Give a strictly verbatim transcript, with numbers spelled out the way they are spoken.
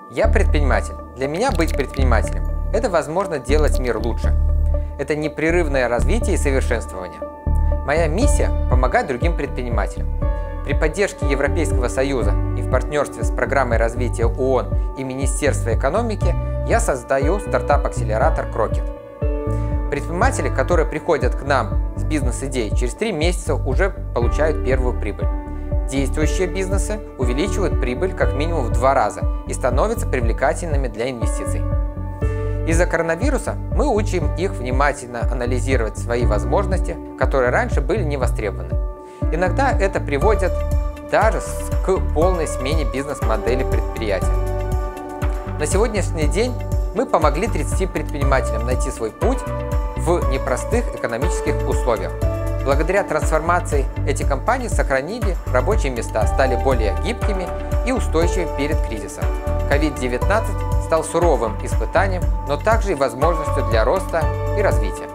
Я предприниматель. Для меня быть предпринимателем – это возможность делать мир лучше. Это непрерывное развитие и совершенствование. Моя миссия – помогать другим предпринимателям. При поддержке Европейского Союза и в партнерстве с Программой развития ООН и Министерства экономики я создаю стартап-акселератор Крокет. Предприниматели, которые приходят к нам с бизнес-идеей, через три месяца уже получают первую прибыль. Действующие бизнесы увеличивают прибыль как минимум в два раза и становятся привлекательными для инвестиций. Из-за коронавируса мы учим их внимательно анализировать свои возможности, которые раньше были не востребованы. Иногда это приводит даже к полной смене бизнес-модели предприятия. На сегодняшний день мы помогли тридцати предпринимателям найти свой путь в непростых экономических условиях. Благодаря трансформации эти компании сохранили рабочие места, стали более гибкими и устойчивыми перед кризисом. ковид девятнадцать стал суровым испытанием, но также и возможностью для роста и развития.